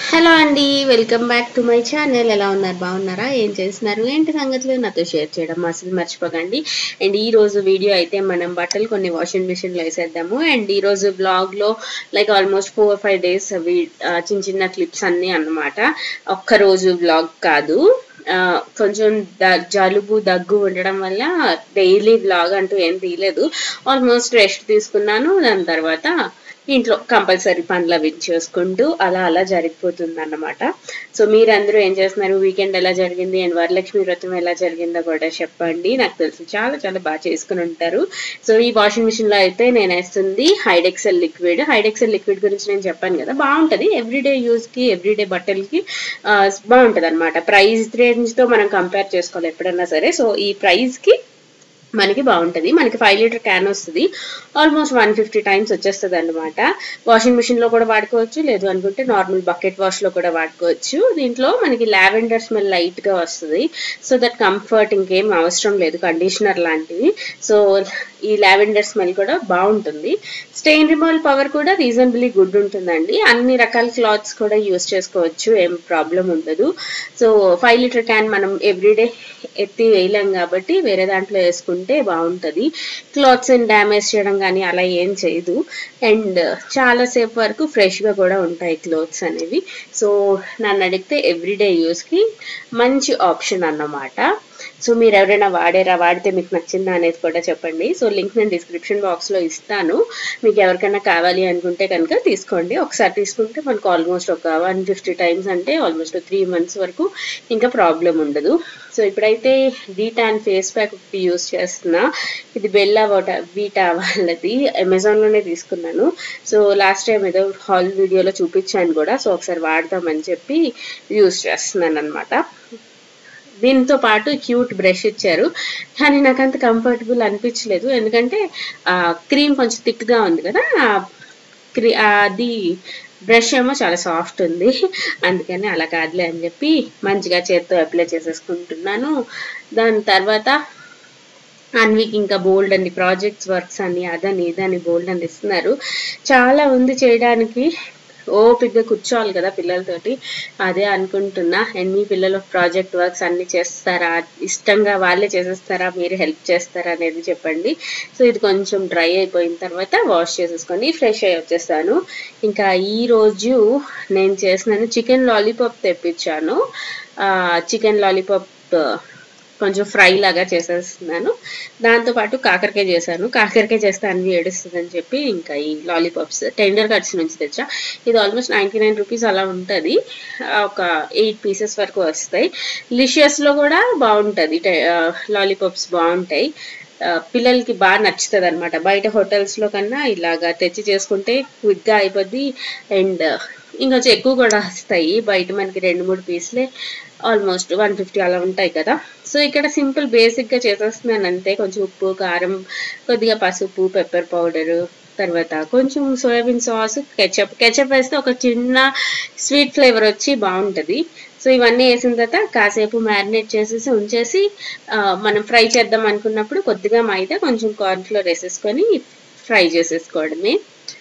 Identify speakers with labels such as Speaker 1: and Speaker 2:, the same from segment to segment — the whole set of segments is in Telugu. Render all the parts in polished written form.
Speaker 1: హలో అండి, welcome back to my channel. ఎలా ఉన్నారు? బాగున్నారా? ఏం చేస్తున్నారు? ఏంటి సంగతులు నాతో షేర్ చేయడం అసలు మర్చిపోకండి. అండ్ ఈ రోజు వీడియో అయితే మనం బట్టలు కొన్ని వాషింగ్ మిషన్ లో వేసేద్దాము. అండ్ ఈ రోజు బ్లాగ్ లో లైక్ ఆల్మోస్ట్ 4 or 5 days చిన్న చిన్న క్లిప్స్ అన్ని అన్నమాట. ఒక్క రోజు బ్లాగ్ కాదు. కొంచెం జలుబు దగ్గు ఉండడం వల్ల డైలీ బ్లాగ్ అంటూ ఏం తీయలేదు. ఆల్మోస్ట్ రెస్ట్ తీసుకున్నాను. దాని తర్వాత ఇంట్లో కంపల్సరీ పనులు అవి చేసుకుంటూ అలా అలా జరిగిపోతుంది అన్నమాట. సో మీరందరూ ఏం చేస్తున్నారు? వీకెండ్ ఎలా జరిగింది అండ్ వరలక్ష్మి వ్రతం ఎలా జరిగిందో కూడా చెప్పండి. నాకు తెలుసు చాలా చాలా బాగా చేసుకుని ఉంటారు. సో ఈ వాషింగ్ మిషన్ లో అయితే నేను వేస్తుంది హైడెక్సెల్ లిక్విడ్. హైడెక్సెల్ లిక్విడ్ గురించి నేను చెప్పాను కదా, బాగుంటది. ఎవ్రీడే యూజ్ కి ఎవ్రీడే బట్టలకి బాగుంటది అనమాట. ప్రైస్ రేంజ్ తో మనం కంపేర్ చేసుకోవాలి ఎప్పుడన్నా సరే. సో ఈ ప్రైస్ కి మనకి బాగుంటది. మనకి 5 లీటర్ క్యాన్ వస్తుంది. ఆల్మోస్ట్ 150 టైమ్స్ వచ్చేస్తుంది అనమాట. వాషింగ్ మిషన్ లో కూడా వాడుకోవచ్చు, లేదు అనుకుంటే నార్మల్ బకెట్ వాష్ లో కూడా వాడుకోవచ్చు. దీంట్లో మనకి లావెండర్ స్మెల్ లైట్ గా వస్తుంది. సో దట్ కంఫర్ట్ ఇంకేం అవసరం లేదు, కండిషనర్ లాంటివి. సో ఈ లావెండర్ స్మెల్ కూడా బాగుంటుంది. స్టెయిన్ రిమూవల్ పవర్ కూడా రీజనబుల్లీ గుడ్ ఉంటుందండి. అన్ని రకాల క్లాత్స్ కూడా యూస్ చేసుకోవచ్చు, ఏం ప్రాబ్లం ఉండదు. సో 5 లీటర్ క్యాన్ మనం ఎవ్రీడే ఎత్తి వేయలేం కాబట్టి వేరే దాంట్లో వేసుకుంటే బాగుంటది. క్లాత్స్ డ్యామేజ్ చేయడం కానీ అలా ఏం చేయదు. అండ్ చాలా సేపు వరకు ఫ్రెష్ గా కూడా ఉంటాయి క్లోత్స్ అనేవి. సో నన్ను అడిగితే ఎవ్రీడే యూస్ కి మంచి ఆప్షన్ అన్నమాట. సో మీరు ఎవరైనా వాడితే మీకు నచ్చిందా అనేది కూడా చెప్పండి. సో లింక్ నేను డిస్క్రిప్షన్ బాక్స్ లో ఇస్తాను. మీకు ఎవరికైనా కావాలి అనుకుంటే కనుక తీసుకోండి. ఒకసారి తీసుకుంటే మనకు ఆల్మోస్ట్ ఒక 150 టైమ్స్ అంటే ఆల్మోస్ట్ 3 months వరకు ఇంకా ప్రాబ్లం ఉండదు. సో ఇప్పుడైతే డీటాన్ ఫేస్ ప్యాక్ ఒకటి యూస్ చేస్తున్నా. ఇది బెల్లా వీటా వాళ్ళది, అమెజాన్ లోనే తీసుకున్నాను. సో లాస్ట్ టైం ఏదో హాల్ వీడియోలో చూపించాను కూడా. సో ఒకసారి వాడదామని చెప్పి యూస్ చేస్తున్నాను అనమాట. దీంతో పాటు క్యూట్ బ్రష్ ఇచ్చారు, కానీ నాకు అంత కంఫర్టబుల్ అనిపించలేదు. ఎందుకంటే క్రీమ్ కొంచెం థిక్ గా ఉంది కదా, అది బ్రష్ ఏమో చాలా సాఫ్ట్ ఉంది. అందుకని అలా కాదులే అని చెప్పి మంచిగా చేత్తో అప్లై చేసేసుకుంటున్నాను. దాని తర్వాత అన్వీకి ఇంకా బోల్డ్ అని ప్రాజెక్ట్స్ వర్క్స్ అని అదని ఇదని బోల్డ్ అని ఇస్తున్నారు. చాలా ఉంది చేయడానికి, ఓపిగ్గా కూర్చోవాలి కదా పిల్లలతోటి, అదే అనుకుంటున్నా. అండ్ మీ పిల్లలు ప్రాజెక్ట్ వర్క్స్ అన్ని చేస్తారా? ఇష్టంగా వాళ్ళే చేసేస్తారా? మీరు హెల్ప్ చేస్తారా అనేది చెప్పండి. సో ఇది కొంచెం డ్రై అయిపోయిన తర్వాత వాష్ చేసేసుకొని ఫ్రెష్ అయ్యి వచ్చేస్తాను. ఇంకా ఈ రోజు నేను చేసినాను చికెన్ లాలీపాప్ తెప్పించాను. చికెన్ లాలీపాప్ కొంచెం ఫ్రై లాగా చేసేస్తున్నాను. దాంతోపాటు కాకరకాయ చేశాను. కాకరకాయ చేస్తే అన్ని ఏడుస్తుందని చెప్పి ఇంకా ఈ లాలీపాప్స్ టెండర్ కట్స్ నుంచి తెచ్చా. ఇది ఆల్మోస్ట్ 99 రూపీస్ అలా ఉంటుంది. ఒక 8 pieces వరకు వస్తాయి. లిషియస్ లో కూడా బాగుంటుంది, లాలీపాప్స్ బాగుంటాయి. పిల్లలకి బాగా నచ్చుతుంది అనమాట. బయట హోటల్స్ లో కన్నా ఇలాగా తెచ్చి చేసుకుంటే క్విక్ గా అయిపోద్ది. అండ్ ఇంకొంచెం ఎక్కువ కూడా వస్తాయి. బయట మనకి 2-3 పీసులే ఆల్మోస్ట్ 150 అలా ఉంటాయి కదా. సో ఇక్కడ సింపుల్ బేసిక్ గా చేసేస్తున్నాను అంతే. కొంచెం ఉప్పు, కారం, కొద్దిగా పసుపు, పెప్పర్ పౌడరు, తర్వాత కొంచెం సోయాబీన్ సాస్, కెచప్ వేస్తే ఒక చిన్న స్వీట్ ఫ్లేవర్ వచ్చి బాగుంటది. సో ఇవన్నీ వేసిన తర్వాత కాసేపు మ్యారినేట్ చేసేసి ఉంచేసి మనం ఫ్రై చేద్దాం అనుకున్నప్పుడు కొద్దిగా మైదా, కొంచెం కార్న్ ఫ్లోర్ వేసేసుకొని ఫ్రై చేసేసుకోవడమే.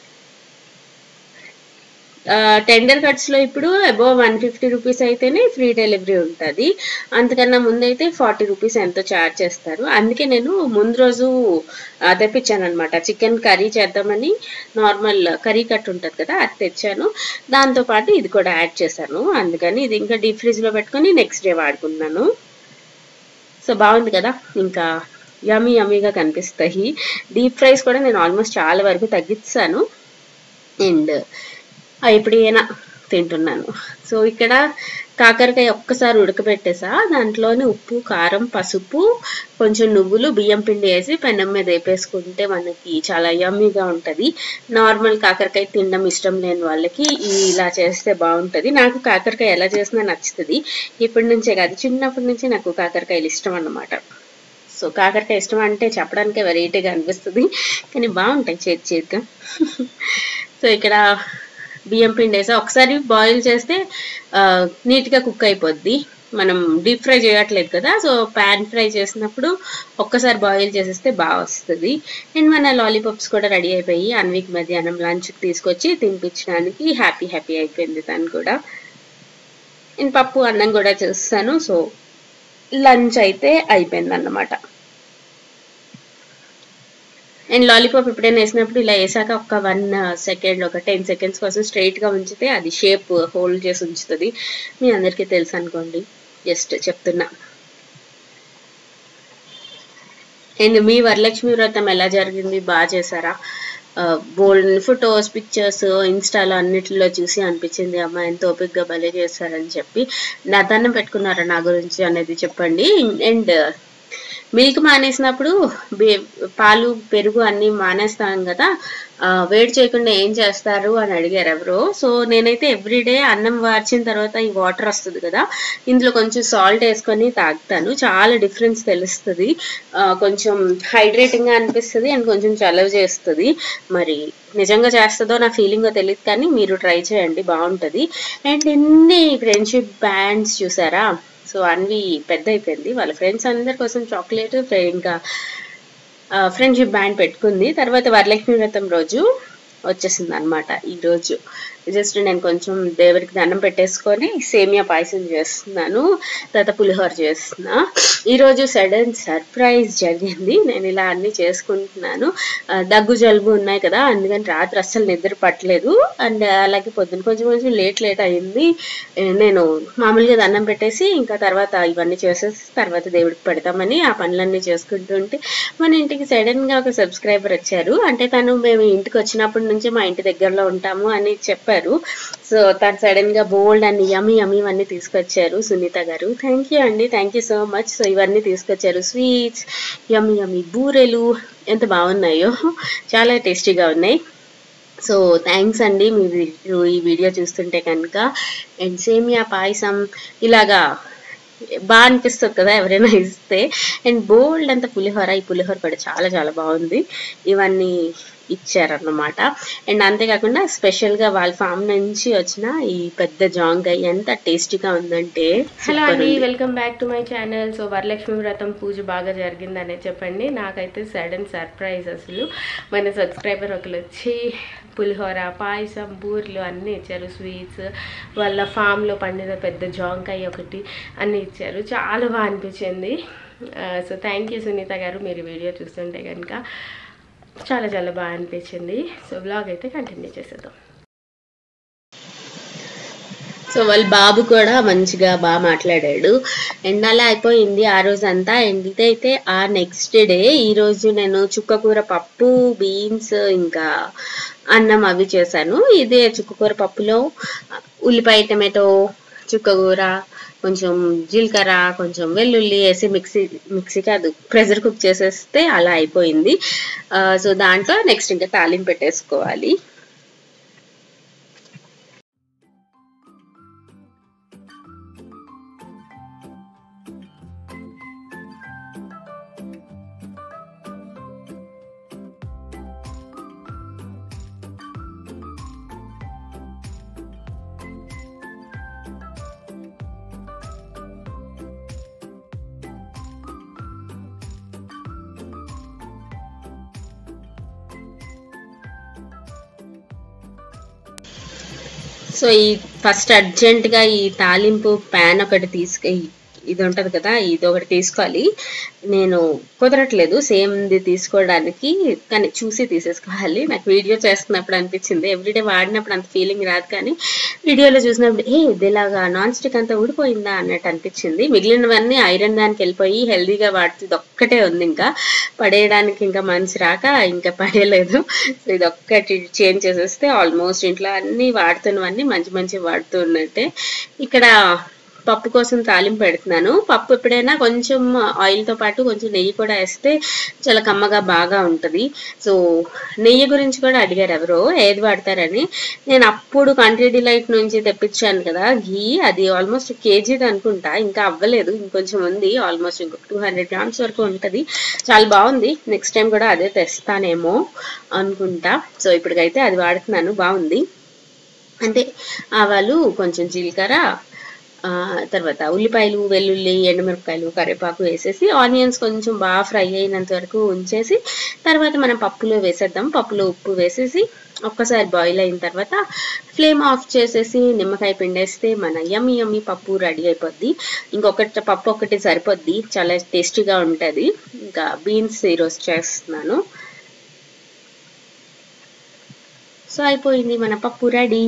Speaker 1: టెండర్ కట్స్ లో ఇప్పుడు అబౌవ్ 150 రూపీస్ అయితేనే ఫ్రీ డెలివరీ ఉంటుంది. అంతకన్నా ముందైతే 40 రూపీస్ ఎంతో ఛార్జ్ చేస్తారు. అందుకే నేను ముందు రోజు తెప్పించాను అనమాట. చికెన్ కర్రీ చేద్దామని నార్మల్ కర్రీ కట్ ఉంటుంది కదా, అది తెచ్చాను. దాంతో పాటు ఇది కూడా యాడ్ చేశాను. అందుకని ఇది ఇంకా డీప్ ఫ్రిడ్జ్ లో పెట్టుకొని నెక్స్ట్ డే వాడుకున్నాను. సో బాగుంది కదా, ఇంకా యమ్మీగా కనిపిస్తాయి. డీప్ ఫ్రైస్ కూడా నేను ఆల్మోస్ట్ చాలా వరకు తగ్గిస్తాను. అండ్ ఎప్పుడైనా తింటున్నాను. సో ఇక్కడ కాకరకాయ ఒక్కసారి ఉడకబెట్టేసా. దాంట్లోనే ఉప్పు, కారం, పసుపు, కొంచెం నువ్వులు, బియ్యం పిండి వేసి పెనం మీద వేపేసుకుంటే మనకి చాలా యమ్మీగా ఉంటుంది. నార్మల్ కాకరకాయ తినడం ఇష్టం లేని వాళ్ళకి ఇలా చేస్తే బాగుంటుంది. నాకు కాకరకాయ ఎలా చేసినా నచ్చుతుంది. ఇప్పటి నుంచే కాదు, చిన్నప్పటి నుంచి నాకు కాకరకాయలు ఇష్టం అన్నమాట. సో కాకరకాయ ఇష్టం అంటే చెప్పడానికే వెరైటీగా అనిపిస్తుంది, కానీ బాగుంటాయి చేతిగా. సో ఇక్కడ బియ్యం పిండి వేసా. ఒకసారి బాయిల్ చేస్తే నీట్గా కుక్ అయిపోద్ది. మనం డీప్ ఫ్రై చేయట్లేదు కదా, సో ప్యాన్ ఫ్రై చేసినప్పుడు ఒక్కసారి బాయిల్ చేసేస్తే బాగా వస్తుంది. అండ్ మన లాలీపాప్స్ కూడా రెడీ అయిపోయి అన్వీక్ మధ్యాహ్నం లంచ్కి తీసుకొచ్చి తినిపించడానికి హ్యాపీ అయిపోయింది తను కూడా. నేను పప్పు అన్నం కూడా చేస్తాను. సో లంచ్ అయితే అయిపోయింది అన్నమాట. అండ్ లాలీపాప్ ఎప్పుడైనా వేసినప్పుడు ఇలా వేసాక ఒక 1 సెకండ్, ఒక 10 సెకండ్స్ కోసం స్ట్రైట్గా ఉంచితే అది షేప్ హోల్డ్ చేసి ఉంచుతుంది. మీ అందరికీ తెలుసు అనుకోండి, జస్ట్ చెప్తున్నా. అండ్ మీ వరలక్ష్మి వ్రతం ఎలా జరిగింది? బాగా చేశారా? బోల్డ్ ఫొటోస్, పిక్చర్స్ ఇన్స్టాలో అన్నిటిలో చూసి అనిపించింది, అమ్మ ఎంత ఓపిక్గా భలే చేస్తారని చెప్పి. నా దండం పెట్టుకున్నారా నా గురించి అనేది చెప్పండి. అండ్ మిల్క్ మానేసినప్పుడు పాలు, పెరుగు అన్నీ మానేస్తాం కదా, వేడి చేయకుండా ఏం చేస్తారు అని అడిగారు ఎవరో. సో నేనైతే ఎవ్రీడే అన్నం వార్చిన తర్వాత ఈ వాటర్ వస్తుంది కదా, ఇందులో కొంచెం సాల్ట్ వేసుకొని తాగుతాను. చాలా డిఫరెన్స్ తెలుస్తుంది. కొంచెం హైడ్రేటింగ్గా అనిపిస్తుంది అండ్ కొంచెం చలవ చేస్తుంది. మరి నిజంగా చేస్తుందో నా ఫీలింగో తెలియదు, కానీ మీరు ట్రై చేయండి, బాగుంటుంది. అండ్ ఎన్ని ఫ్రెండ్షిప్ బ్యాండ్స్ చూసారా? సో అన్వి పెద్ద అయిపోయింది, వాళ్ళ ఫ్రెండ్స్ అందరి కోసం చాక్లెట్, ఇంకా ఫ్రెండ్షిప్ బ్యాండ్ పెట్టుకుంది. తర్వాత వరలక్ష్మి వ్రతం రోజు వచ్చేసింది అనమాట. ఈరోజు జస్ట్ నేను కొంచెం దేవుడికి దండం పెట్టేసుకొని సేమియా పాయసం చేస్తున్నాను, తర్వాత పులిహోర చేస్తున్నా. ఈరోజు సడన్ సర్ప్రైజ్ జరిగింది. నేను ఇలా అన్నీ చేసుకుంటున్నాను. దగ్గు జలుబు ఉన్నాయి కదా, అందుకని రాత్రి అస్సలు నిద్ర పట్టలేదు. అండ్ అలాగే పొద్దున కొంచెం లేట్ అయింది. నేను మామూలుగా దండం పెట్టేసి ఇంకా తర్వాత ఇవన్నీ చేసేసి తర్వాత దేవుడికి పెడతామని ఆ పనులన్నీ చేసుకుంటుంటే మన ఇంటికి సడన్గా ఒక సబ్స్క్రైబర్ వచ్చారు. అంటే మేము ఇంటికి వచ్చినప్పటి నుంచి మా ఇంటి దగ్గరలో ఉంటాము అని చెప్పారు. సో తను సడన్ గా బోల్డ్ అండ్ యమ్మీ ఇవన్నీ తీసుకొచ్చారు. సునీత గారు, థ్యాంక్ యూ అండి, thank you so much. So ఇవన్నీ తీసుకొచ్చారు, స్వీట్స్, యమ్మీ బూరెలు, ఎంత బాగున్నాయో, చాలా టేస్టీగా ఉన్నాయి. సో థ్యాంక్స్ అండి మీరు ఈ వీడియో చూస్తుంటే కనుక. అండ్ సేమియా పాయసం ఇలాగా బాగా అనిపిస్తుంది కదా ఎవరైనా ఇస్తే. అండ్ బోల్డ్ అంత పులిహోర, ఈ పులిహోర కూడా చాలా చాలా బాగుంది. ఇవన్నీ ఇచ్చారన్నమాట. అండ్ అంతేకాకుండా స్పెషల్గా వాళ్ళ ఫామ్ నుంచి వచ్చిన ఈ పెద్ద జాంకాయ ఎంత టేస్టీగా ఉందంటే. హలో అండి, welcome back to my channel. So Varalakshmi Vratham puja బాగా జరిగిందనే చెప్పండి. నాకైతే సడన్ సర్ప్రైజ్, అసలు మన సబ్స్క్రైబర్ ఒకరు వచ్చి పులిహోర, పాయసం, బూరెలు అన్నీ ఇచ్చారు. స్వీట్స్, వాళ్ళ ఫామ్లో పండిన పెద్ద జాంకాయ ఒకటి అన్నీ ఇచ్చారు. చాలా బాగా అనిపించింది. సో థ్యాంక్ యూ సునీత గారు, మీరు వీడియో చూస్తుంటే కనుక చాలా చాలా బాగా అనిపించింది. సో బ్లాగ్ అయితే కంటిన్యూ చేసేద్దాం. సో వాళ్ళ బాబు కూడా మంచిగా బాగా మాట్లాడాడు. అండ్ అలా అయిపోయింది ఆ రోజు అంతా. అండ్ ఇదైతే ఆ నెక్స్ట్ డే. ఈరోజు నేను చుక్కకూర పప్పు, బీన్స్, ఇంకా అన్నం అవి చేశాను. ఇదే చుక్కకూర పప్పులో ఉల్లిపాయ, టమాటో, చుక్కకూర, కొంచెం జీలకర్ర, కొంచెం వెల్లుల్లి వేసి మిక్సీ కాదు ప్రెషర్ కుక్ చేసేస్తే అలా అయిపోయింది. సో దాంట్లో నెక్స్ట్ ఇంకా తాలింపు పెట్టేసుకోవాలి. సో ఈ ఫస్ట్ అర్జెంటుగా ఈ తాలింపు ప్యాన్ ఒకటి ఇది ఉంటుంది కదా, ఇది ఒకటి తీసుకోవాలి. నేను కుదరట్లేదు సేమ్ది తీసుకోవడానికి, కానీ చూసి తీసేసుకోవాలి. నాకు వీడియో చేస్తున్నప్పుడు అనిపించింది, ఎవ్రీడే వాడినప్పుడు అంత ఫీలింగ్ రాదు, కానీ వీడియోలో చూసినప్పుడు ఇది ఇలాగా నాన్ స్టిక్ అంతా ఊడిపోయిందా అన్నట్టు అనిపించింది. మిగిలినవన్నీ ఐరన్ దానికి వెళ్ళిపోయి హెల్దీగా వాడుతుంది, ఒక్కటే ఉంది. ఇంకా పడేయడానికి ఇంకా మనసు రాక ఇంకా పడేయలేదు. సో ఇది ఒక్కటి చేంజ్ చేసేస్తే ఆల్మోస్ట్ ఇంట్లో అన్నీ వాడుతున్నవన్నీ మంచి వాడుతూ ఉన్నట్టే. ఇక్కడ పప్పు కోసం తాలింపు పెడుతున్నాను. పప్పు ఎప్పుడైనా కొంచెం ఆయిల్తో పాటు కొంచెం నెయ్యి కూడా వేస్తే చాలా కమ్మగా బాగా ఉంటుంది. సో నెయ్యి గురించి కూడా అడిగారు ఎవరో, ఏది వాడతారని. నేను అప్పుడు కంట్రీ డిలైట్ నుంచి తెప్పించాను కదా ఘీ, అది ఆల్మోస్ట్ కేజీది అనుకుంటా, ఇంకా అవ్వలేదు, ఇంకొంచెం ఉంది. ఆల్మోస్ట్ ఇంకొక 200 grams వరకు ఉంటుంది. చాలా బాగుంది. నెక్స్ట్ టైం కూడా అదే తెస్తానేమో అనుకుంటా. సో ఇప్పటికైతే అది వాడుతున్నాను, బాగుంది. అంటే ఆవాలు, కొంచెం జీలకర్ర, తర్వాత ఉల్లిపాయలు, వెల్లుల్లి, ఎండుమిరపకాయలు, కరివేపాకు వేసేసి ఆనియన్స్ కొంచెం బాగా ఫ్రై అయినంత వరకు ఉంచేసి తర్వాత మనం పప్పులో వేసేద్దాం. పప్పులో ఉప్పు వేసేసి ఒక్కసారి బాయిల్ అయిన తర్వాత ఫ్లేమ్ ఆఫ్ చేసేసి నిమ్మకాయ పిండేస్తే మన యమ్మీ యమ్మీ పప్పు రెడీ అయిపోద్ది. ఇంకొకటి పప్పు ఒకటి సరిపోద్ది, చాలా టేస్టీగా ఉంటుంది. ఇంకా బీన్స్ ఈరోజు చేస్తున్నాను. సో అయిపోయింది, మన పప్పు రెడీ.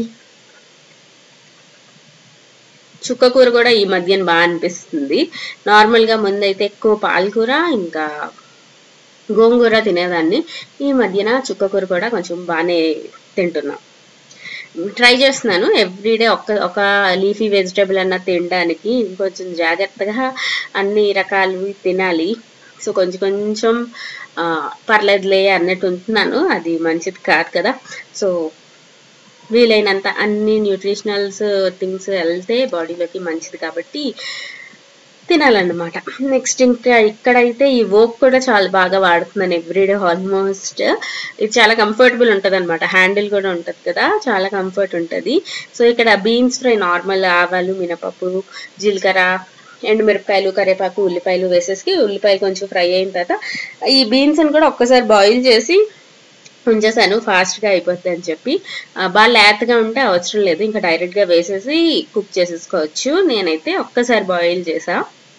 Speaker 1: చుక్కకూర కూడా ఈ మధ్యన బాగా అనిపిస్తుంది. నార్మల్గా ముందైతే ఎక్కువ పాలకూర ఇంకా గోంగూర తినేదాన్ని. ఈ మధ్యన చుక్కకూర కూడా కొంచెం బాగానే తింటున్నా. ట్రై చేస్తున్నాను ఎవ్రీడే ఒక లీఫీ వెజిటేబుల్ అన్న తినడానికి. ఇంకొంచెం జాగ్రత్తగా అన్ని రకాలు తినాలి. సో కొంచెం పర్లేదులే అన్నట్టు ఉంటున్నాను. అది మంచిది కాదు కదా. సో వీలైనంత అన్ని న్యూట్రిషనల్స్ థింగ్స్ వెళ్తే బాడీలోకి మంచిది కాబట్టి తినాలన్నమాట. నెక్స్ట్ ఇంకా ఇక్కడైతే ఈ వోక్ కూడా చాలా బాగా వాడుతున్నాను ఎవ్రీడే ఆల్మోస్ట్. ఇది చాలా కంఫర్టబుల్ ఉంటుంది అనమాట. హ్యాండిల్ కూడా ఉంటుంది కదా, చాలా కంఫర్ట్ ఉంటుంది. సో ఇక్కడ బీన్స్ ఫ్రై నార్మల్ ఆవాలు, మినపప్పు, జీలకర్ర, ఎండుమిరపకాయలు, కరివేపాకు, ఉల్లిపాయలు వేసేసి ఉల్లిపాయలు కొంచెం ఫ్రై అయిన తర్వాత ఈ బీన్స్ని కూడా ఒక్కసారి బాయిల్ చేసి ఉంచేసాను, ఫాస్ట్గా అయిపోతుంది అని చెప్పి. బాగా లేతగా ఉంటే అవసరం లేదు, ఇంకా డైరెక్ట్గా వేసేసి కుక్ చేసేసుకోవచ్చు. నేనైతే ఒక్కసారి బాయిల్ చేసా.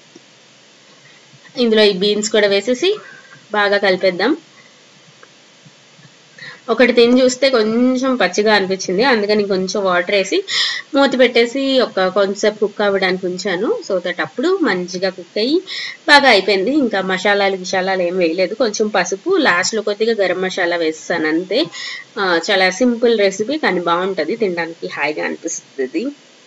Speaker 1: ఇందులో ఈ బీన్స్ కూడా వేసేసి బాగా కలిపేద్దాం. ఒకటి తిని చూస్తే కొంచెం పచ్చిగా అనిపించింది, అందుకని కొంచెం వాటర్ వేసి మూత పెట్టేసి కొంచెంసేపు కుక్ అవ్వడానికి ఉంచాను. సో దట్ అప్పుడు మంచిగా కుక్ అయ్యి బాగా అయిపోయింది. ఇంకా మసాలాలు ఏం వేయలేదు, కొంచెం పసుపు, లాస్ట్లో కొద్దిగా గరం మసాలా వేస్తాను అంతే. చాలా సింపుల్ రెసిపీ కానీ బాగుంటుంది, తినడానికి హాయిగా అనిపిస్తుంది.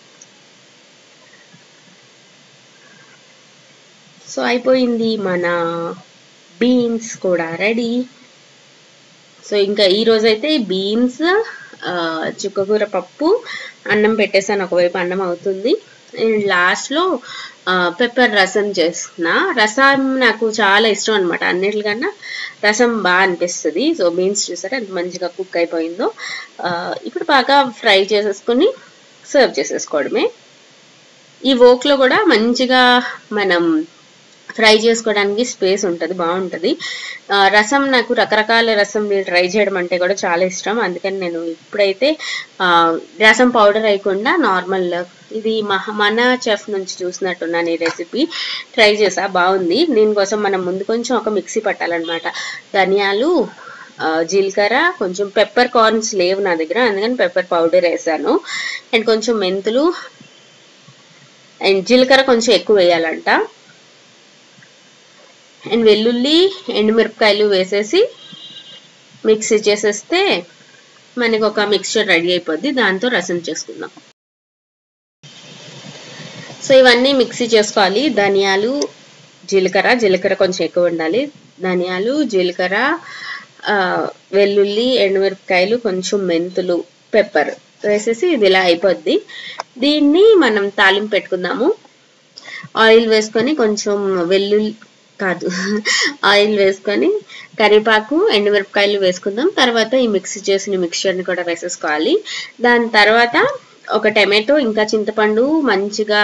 Speaker 1: సో అయిపోయింది, మన బీన్స్ కూడా రెడీ. సో ఇంకా ఈ రోజైతే బీన్స్, చుక్కకూర పప్పు, అన్నం పెట్టేసాను. ఒకవైపు అన్నం అవుతుంది. లాస్ట్లో పెప్పర్ రసం చేస్తున్నా. రసం నాకు చాలా ఇష్టం అనమాట, అన్నిటికన్నా రసం బాగా అనిపిస్తుంది. సో బీన్స్ చూసారా ఎంత మంచిగా కుక్ అయిపోయిందో. ఇప్పుడు బాగా ఫ్రై చేసేసుకొని సర్వ్ చేసేసుకోవడమే. ఈ వోక్లో కూడా మంచిగా మనం ఫ్రై చేసుకోవడానికి స్పేస్ ఉంటుంది, బాగుంటుంది. రసం నాకు రకరకాల రసం ట్రై చేయడం అంటే కూడా చాలా ఇష్టం. అందుకని నేను ఇప్పుడైతే రసం పౌడర్ వేయకుండా నార్మల్ ఇది మన చెఫ్ నుంచి చూసినట్టున్నాను ఈ రెసిపీ, ట్రై చేసా, బాగుంది. దీనికోసం మనం ముందు కొంచెం ఒక మిక్సీ పట్టాలన్నమాట. ధనియాలు, జీలకర్ర, కొంచెం పెప్పర్ కార్న్స్ లేవు నా దగ్గర, అందుకని పెప్పర్ పౌడర్ వేసాను. అండ్ కొంచెం మెంతులు అండ్ జీలకర్ర కొంచెం ఎక్కువ వేయాలంట. అండ్ వెల్లుల్లి, ఎండుమిరపకాయలు వేసేసి మిక్సీ చేసేస్తే మనకి ఒక మిక్స్చర్ రెడీ అయిపోద్ది. దాంతో రసం చేసుకుందాం. సో ఇవన్నీ మిక్సీ చేసుకోవాలి. ధనియాలు, జీలకర్ర కొంచెం ఎక్కువ ఉండాలి. ధనియాలు, జీలకర్ర, వెల్లుల్లి, ఎండుమిరపకాయలు, కొంచెం మెంతులు, పెప్పర్ వేసేసి ఇది ఇలా అయిపోద్ది. దీన్ని మనం తాలింపు పెట్టుకుందాము. ఆయిల్ వేసుకొని కొంచెం ఆయిల్ వేసుకొని కరివేపాకు, ఎండుమిరపకాయలు వేసుకుందాం. తర్వాత ఈ మిక్సీ చేసిన మిక్చర్ని కూడా వేసేసుకోవాలి. దాని తర్వాత ఒక టమాటో ఇంకా చింతపండు మంచిగా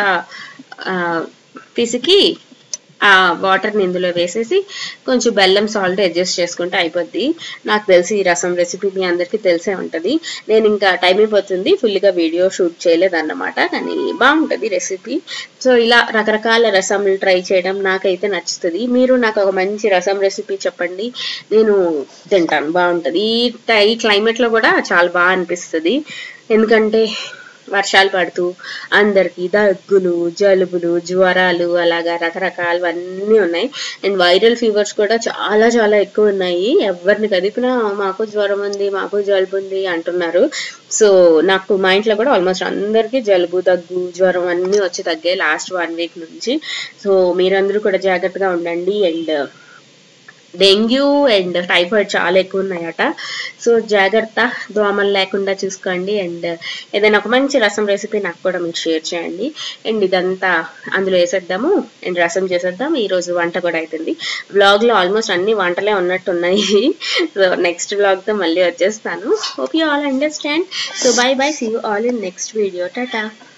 Speaker 1: పిసికి ఆ వాటర్ని ఇందులో వేసేసి కొంచెం బెల్లం, సాల్ట్ అడ్జస్ట్ చేసుకుంటే అయిపోద్ది. నాకు తెలిసి ఈ రసం రెసిపీ మీ అందరికీ తెలిసే ఉంటుంది. నేను ఇంకా టైం అయిపోతుంది, ఫుల్గా వీడియో షూట్ చేయలేదన్నమాట, కానీ బాగుంటుంది రెసిపీ. సో ఇలా రకరకాల రసంలు ట్రై చేయడం నాకైతే నచ్చుతుంది. మీరు నాకు ఒక మంచి రసం రెసిపీ చెప్పండి, నేను తింటాను, బాగుంటుంది. ఈ క్లైమేట్లో కూడా చాలా బాగా అనిపిస్తుంది. ఎందుకంటే వర్షాలు పడుతూ అందరికి దగ్గులు, జలుబులు, జ్వరాలు అలాగా రకరకాలవన్నీ ఉన్నాయి. అండ్ వైరల్ ఫీవర్స్ కూడా చాలా ఎక్కువ ఉన్నాయి. ఎవరిని కదిపినా మాకు జ్వరం ఉంది, మాకు జలుబు ఉంది అంటున్నారు. సో నాకు మా ఇంట్లో కూడా ఆల్మోస్ట్ అందరికీ జలుబు, దగ్గు, జ్వరం అన్నీ వచ్చి తగ్గాయి లాస్ట్ 1 వీక్ నుంచి. సో మీరందరూ కూడా జాగ్రత్తగా ఉండండి. అండ్ డెంగ్యూ అండ్ టైఫాయిడ్ చాలా ఎక్కువ ఉన్నాయట. సో జాగ్రత్త, దోమలు లేకుండా చూసుకోండి. అండ్ ఏదైనా ఒక మంచి రసం రెసిపీ నాకు కూడా మీరు షేర్ చేయండి. అండ్ ఇదంతా అందులో వేసేద్దాము అండ్ రసం చేసేద్దాం. ఈరోజు వంట కూడా అవుతుంది. వ్లాగ్లో ఆల్మోస్ట్ అన్ని వంటలే ఉన్నట్టున్నాయి. సో నెక్స్ట్ వ్లాగ్తో మళ్ళీ వచ్చేస్తాను. Hope you all understand. So bye, see you all in next video. Tata.